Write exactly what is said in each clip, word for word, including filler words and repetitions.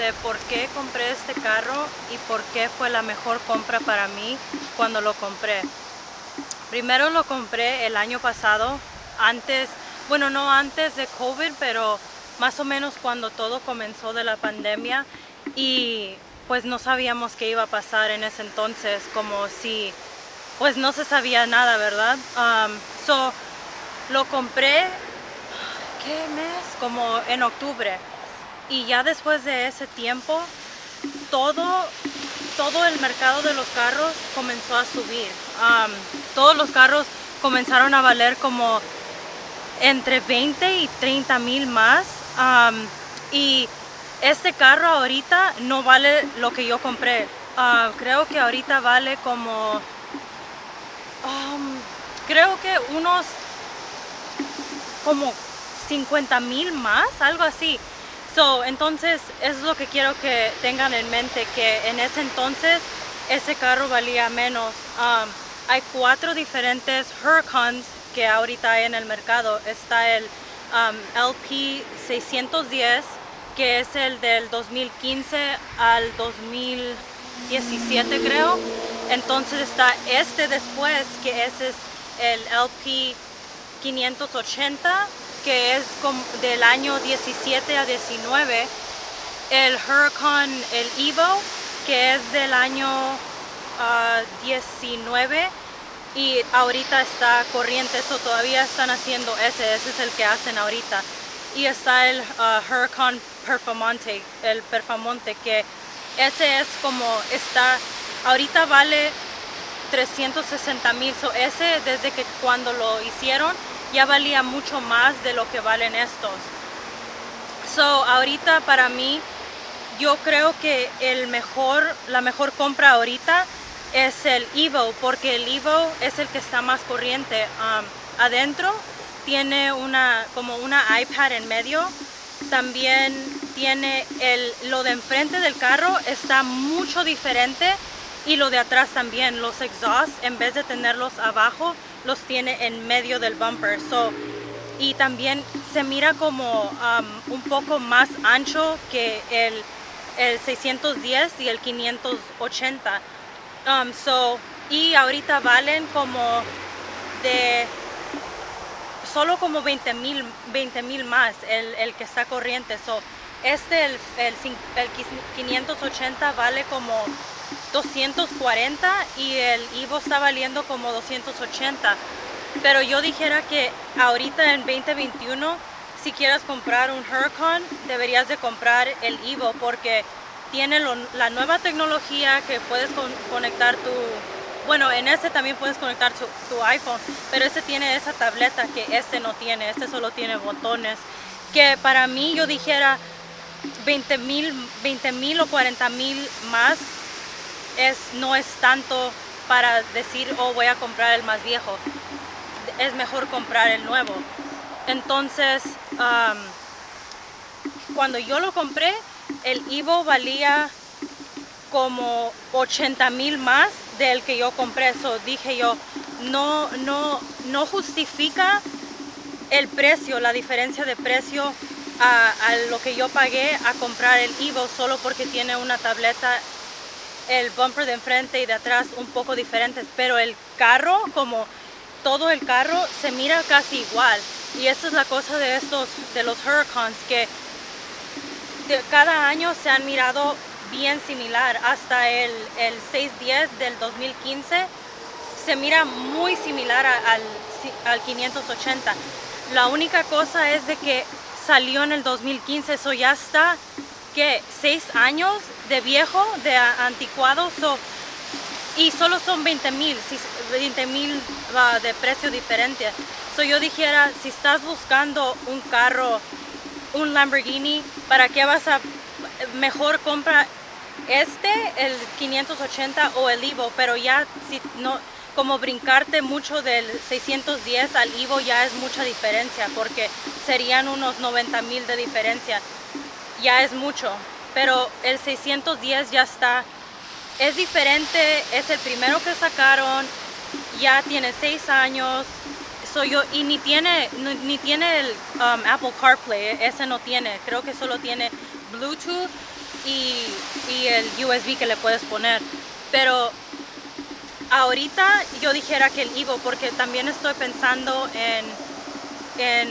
contarte por qué compré este carro y por qué fue la mejor compra para mí cuando lo compré. Primero lo compré el año pasado, antes, bueno, no antes de COVID, pero más o menos cuando todo comenzó de la pandemia, y pues no sabíamos qué iba a pasar en ese entonces, como si pues no se sabía nada, ¿verdad? Um, so, lo compré, ¿qué mes? Como en octubre, y ya después de ese tiempo todo todo el mercado de los carros comenzó a subir. Um, todos los carros comenzaron a valer como entre veinte y treinta mil más. Um, y este carro ahorita no vale lo que yo compré. Uh, creo que ahorita vale como, um, creo que unos como cincuenta mil más, algo así. So, entonces es lo que quiero que tengan en mente, que en ese entonces ese carro valía menos. Um, hay cuatro diferentes Huracans que ahorita hay en el mercado. Está el um, L P seiscientos diez, que es el del dos mil quince al dos mil diecisiete, creo. Entonces está este después, que ese es el L P quinientos ochenta, que es del año diecisiete a diecinueve, el Huracan, el Evo, que es del año uh, diecinueve, y ahorita está corriente, eso todavía están haciendo ese, ese es el que hacen ahorita. Y está el uh, Huracan Performante, el Performante, que ese es como está, ahorita vale trescientos sesenta mil, so ese desde que cuando lo hicieron ya valía mucho más de lo que valen estos. So, ahorita para mí, yo creo que el mejor, la mejor compra ahorita es el Evo, porque el Evo es el que está más corriente. Um, adentro tiene una, como una iPad en medio. También tiene el, lo de enfrente del carro está mucho diferente, y lo de atrás también. Los exhausts, en vez de tenerlos abajo, los tiene en medio del bumper. So, y también se mira como um, un poco más ancho que el, el seiscientos diez y el quinientos ochenta. Um, so, y ahorita valen como de solo como veinte mil más el, el que está corriente. So, este, el, el, el quinientos ochenta vale como doscientos cuarenta y el Evo está valiendo como doscientos ochenta. Pero yo dijera que ahorita en veinte veintiuno, si quieres comprar un Huracan, deberías de comprar el Evo, porque tiene lo, la nueva tecnología que puedes con, conectar tu, bueno, en ese también puedes conectar tu, tu iPhone, pero este tiene esa tableta que este no tiene, este solo tiene botones, que para mí yo dijera veinte mil o cuarenta mil más es, no es tanto para decir, oh, voy a comprar el más viejo. Es mejor comprar el nuevo. Entonces, um, cuando yo lo compré, el Evo valía como ochenta mil más del que yo compré. Eso dije yo, no, no, no justifica el precio, la diferencia de precio a, a lo que yo pagué a comprar el Evo, solo porque tiene una tableta, el bumper de enfrente y de atrás un poco diferentes, pero el carro, como todo el carro, se mira casi igual. Y esa es la cosa de estos, de los Huracans, que de cada año se han mirado bien similar. Hasta el, el seiscientos diez del dos mil quince se mira muy similar a, al, al quinientos ochenta. La única cosa es de que salió en el dos mil quince, eso ya está, que seis años de viejo, de anticuado, so, y solo son veinte mil uh, de precio diferente. So, yo dijera, si estás buscando un carro, un Lamborghini, ¿para qué vas a, mejor compra este, el quinientos ochenta o el Evo? Pero ya, si no, como brincarte mucho del seiscientos diez al Evo ya es mucha diferencia, porque serían unos noventa mil de diferencia, ya es mucho. Pero el seiscientos diez ya está, es diferente, es el primero que sacaron, ya tiene seis años, soy yo, y ni tiene, ni, ni tiene el um, Apple CarPlay, ese no tiene, creo que solo tiene Bluetooth y, y el U S B que le puedes poner. Pero ahorita yo dijera que el Evo, porque también estoy pensando en, en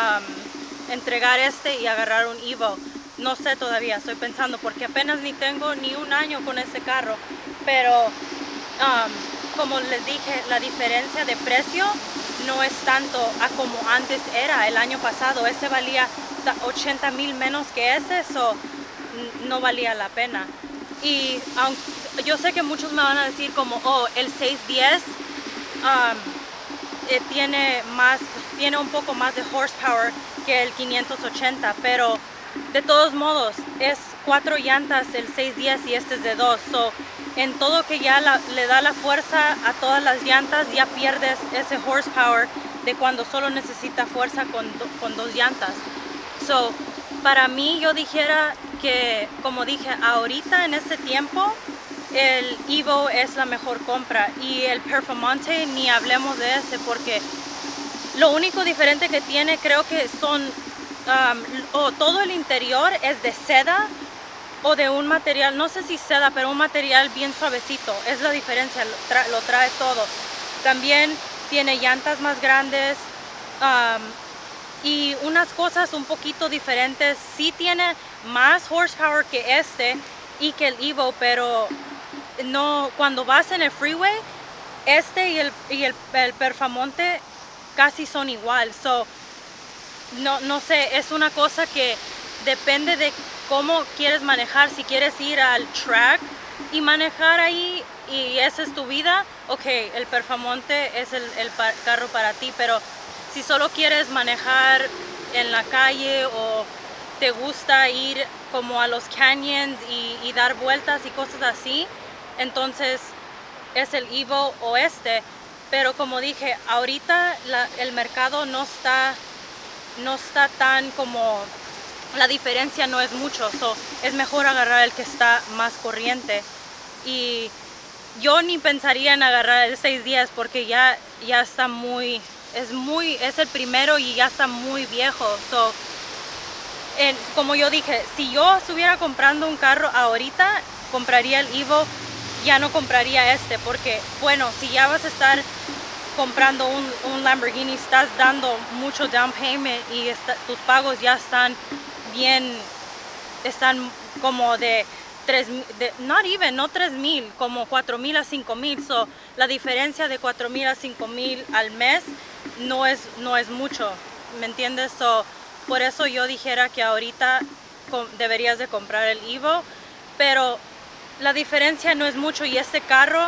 um, entregar este y agarrar un Evo. No sé todavía, estoy pensando, porque apenas ni tengo ni un año con ese carro. Pero um, como les dije, la diferencia de precio no es tanto a como antes era el año pasado. Ese valía ochenta mil menos que ese, so no valía la pena. Y aunque, yo sé que muchos me van a decir como, oh, el seiscientos diez um, eh, tiene más, tiene un poco más de horsepower que el quinientos ochenta, pero de todos modos es cuatro llantas el seiscientos diez y este es de dos. So, en todo que ya la, le da la fuerza a todas las llantas, ya pierdes ese horsepower de cuando solo necesita fuerza con, do, con dos llantas. So, para mí yo dijera que, como dije, ahorita en este tiempo el Evo es la mejor compra, y el Performante ni hablemos de ese, porque lo único diferente que tiene, creo que son um, o todo el interior es de seda o de un material, no sé si seda, pero un material bien suavecito. Es la diferencia, lo, tra lo trae todo. También tiene llantas más grandes um, y unas cosas un poquito diferentes. Sí tiene más horsepower que este y que el Evo, pero no, cuando vas en el freeway, este y el, y el, el Performante casi son igual. So, no, no sé, es una cosa que depende de cómo quieres manejar. Si quieres ir al track y manejar ahí y esa es tu vida, ok, el Performante es el, el carro para ti. Pero si solo quieres manejar en la calle o te gusta ir como a los canyons y, y dar vueltas y cosas así, entonces es el Evo o este. Pero como dije, ahorita la, el mercado no está, no está tan como, la diferencia no es mucho, so es mejor agarrar el que está más corriente. Y yo ni pensaría en agarrar el seiscientos diez porque ya, ya está muy, es muy, es el primero y ya está muy viejo. So, en, como yo dije, si yo estuviera comprando un carro ahorita, compraría el Evo, ya no compraría este, porque bueno, si ya vas a estar comprando un, un Lamborghini, estás dando mucho down payment y está, tus pagos ya están bien, están como de tres, de, not even, no tres mil, como cuatro mil a cinco mil. So, la diferencia de cuatro mil a cinco mil al mes no es, no es mucho, ¿me entiendes? So, por eso yo dijera que ahorita deberías de comprar el Evo, pero la diferencia no es mucho. Y este carro,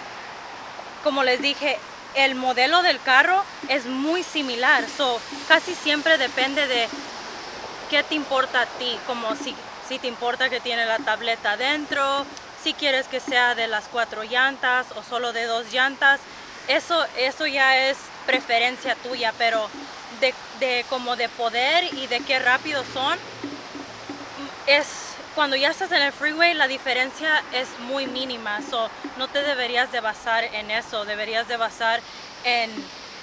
como les dije, el modelo del carro es muy similar, so casi siempre depende de qué te importa a ti, como si, si te importa que tiene la tableta adentro, si quieres que sea de las cuatro llantas o solo de dos llantas. Eso, eso ya es preferencia tuya, pero de, de como de poder y de qué rápido son, es cuando ya estás en el freeway la diferencia es muy mínima. So, no te deberías de basar en eso, deberías de basar en,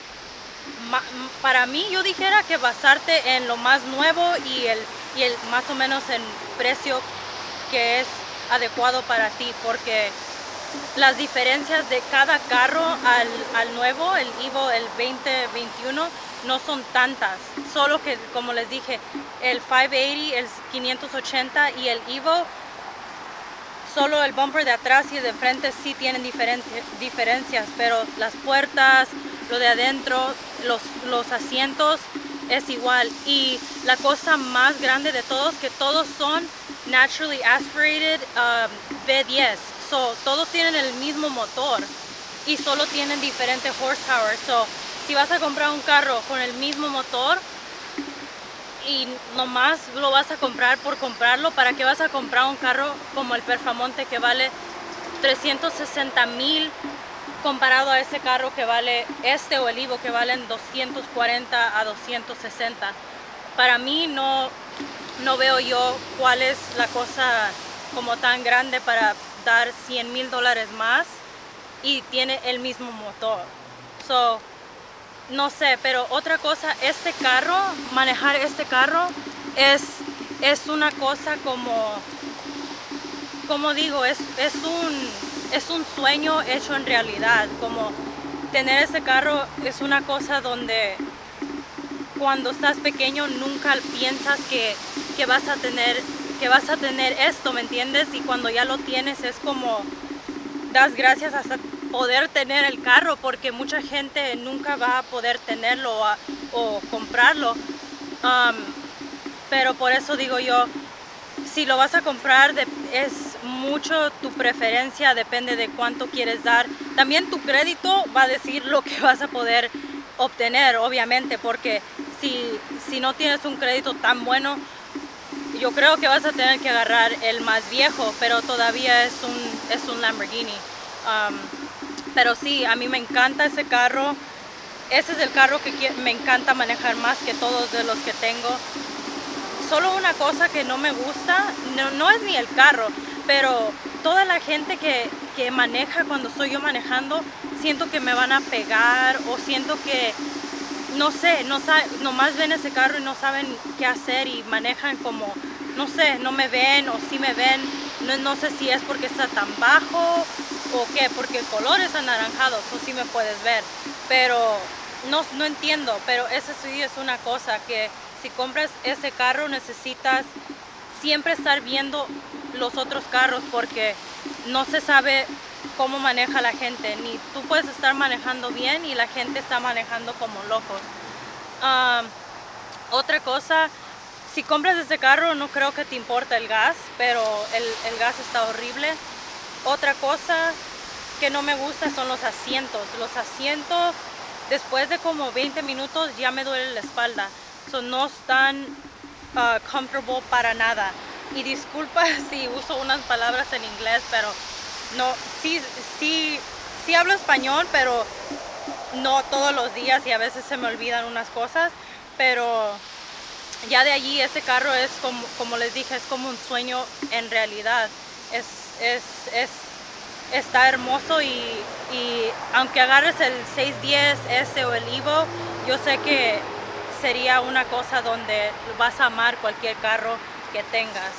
para mí yo dijera que basarte en lo más nuevo y el, y el más o menos en precio que es adecuado para ti, porque las diferencias de cada carro al, al nuevo, el Evo, el veinte veintiuno, no son tantas, solo que como les dije, el quinientos ochenta, el quinientos ochenta y el Evo, solo el bumper de atrás y de frente sí tienen diferencias, pero las puertas, lo de adentro, los, los asientos es igual. Y la cosa más grande de todos, que todos son naturally aspirated um, V diez, so todos tienen el mismo motor y solo tienen diferente horsepower. So, si vas a comprar un carro con el mismo motor y nomás lo vas a comprar por comprarlo, ¿para qué vas a comprar un carro como el Performante que vale trescientos sesenta mil comparado a ese carro que vale este o el Evo que valen doscientos cuarenta a doscientos sesenta? Para mí no, no veo yo cuál es la cosa como tan grande para dar cien mil dólares más y tiene el mismo motor. So, no sé, pero otra cosa, este carro, manejar este carro es, es una cosa como como digo, es, es, un, es un sueño hecho en realidad. Como tener ese carro es una cosa donde cuando estás pequeño nunca piensas que, que, vas a tener, que vas a tener esto, ¿me entiendes? Y cuando ya lo tienes es como das gracias hasta poder tener el carro, porque mucha gente nunca va a poder tenerlo o, a, o comprarlo. Um, pero por eso digo yo, si lo vas a comprar, de, es mucho tu preferencia, depende de cuánto quieres dar. También tu crédito va a decir lo que vas a poder obtener, obviamente, porque si, si no tienes un crédito tan bueno, yo creo que vas a tener que agarrar el más viejo, pero todavía es un, es un Lamborghini. Um, pero sí, a mí me encanta ese carro. Ese es el carro que me encanta manejar más que todos de los que tengo. Solo una cosa que no me gusta, no, no es ni el carro, pero toda la gente que, que maneja cuando estoy yo manejando, siento que me van a pegar o siento que, no sé, no sabe, nomás ven ese carro y no saben qué hacer y manejan como, no sé, no me ven o sí me ven. No, no sé si es porque está tan bajo o qué, porque el color es anaranjado, eso sí me puedes ver, pero no, no entiendo. Pero eso sí es una cosa, que si compras ese carro necesitas siempre estar viendo los otros carros, porque no se sabe cómo maneja la gente, ni tú puedes estar manejando bien y la gente está manejando como locos. Um, otra cosa, si compras ese carro no creo que te importa el gas, pero el, el gas está horrible. Otra cosa que no me gusta son los asientos. Los asientos después de como veinte minutos ya me duele la espalda. So, no están uh, comfortable para nada. Y disculpa si uso unas palabras en inglés, pero no, sí, sí, sí hablo español, pero no todos los días y a veces se me olvidan unas cosas. Pero ya de allí ese carro es como, como les dije, es como un sueño en realidad. Es, es, es, está hermoso y, y aunque agarres el seiscientos diez ese o el Evo, yo sé que sería una cosa donde vas a amar cualquier carro que tengas.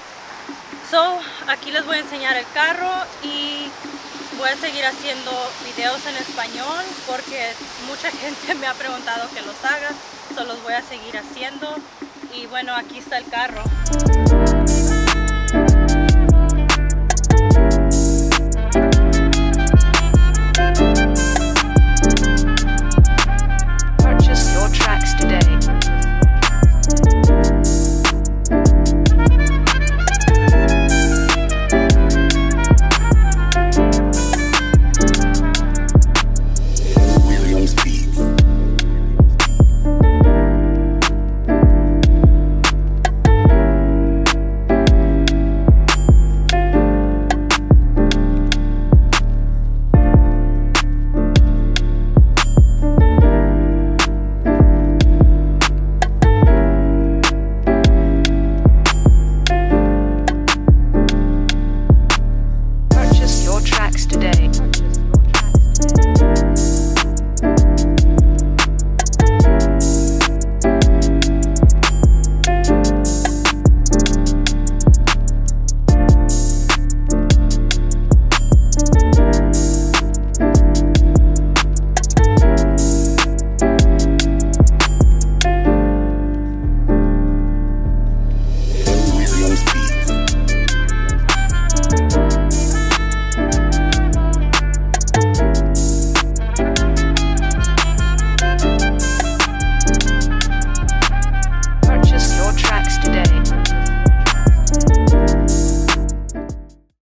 So, aquí les voy a enseñar el carro y voy a seguir haciendo videos en español porque mucha gente me ha preguntado que los haga, so los voy a seguir haciendo. Y bueno, aquí está el carro. Purchase your tracks today. Purchase your tracks today.